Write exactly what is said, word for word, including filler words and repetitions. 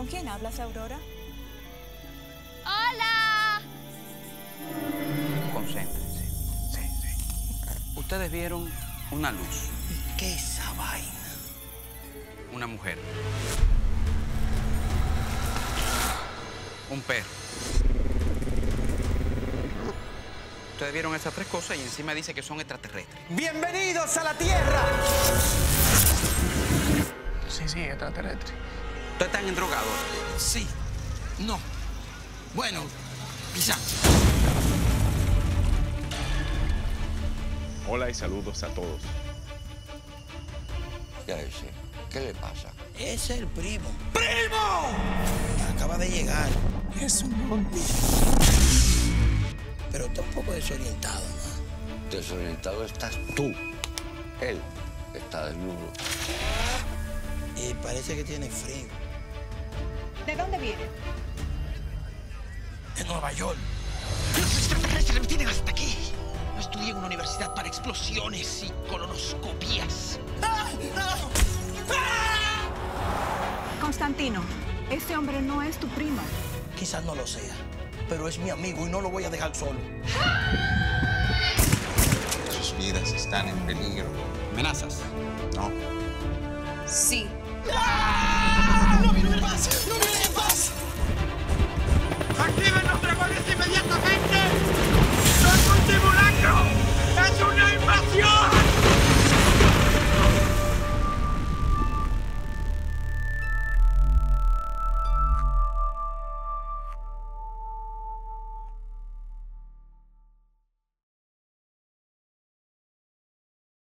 ¿Con quién hablas, Aurora? ¡Hola! Concéntrense. Sí, sí. Ustedes vieron una luz. ¿Y qué es esa vaina? Una mujer. Un perro. Ustedes vieron esas tres cosas y encima dice que son extraterrestres. ¡Bienvenidos a la Tierra! Sí, sí, extraterrestre. ¿Ustedes están endrogados? Sí. No. Bueno, quizá. Hola y saludos a todos. Ya ese, ¿qué le pasa? Es el primo. ¡Primo! Acaba de llegar. Es un hombre. Pero está un poco desorientado, ¿no? Desorientado estás tú. Él está desnudo. Y parece que tiene frío. ¿De dónde viene? De Nueva York. Los extraterrestres me tienen hasta aquí. No estudié en una universidad para explosiones y colonoscopías. ¡Ah! ¡No! ¡Ah! Constantino, ese hombre no es tu primo. Quizás no lo sea, pero es mi amigo y no lo voy a dejar solo. Sus vidas están en peligro. ¿Amenazas? No. Sí. ¡Ah!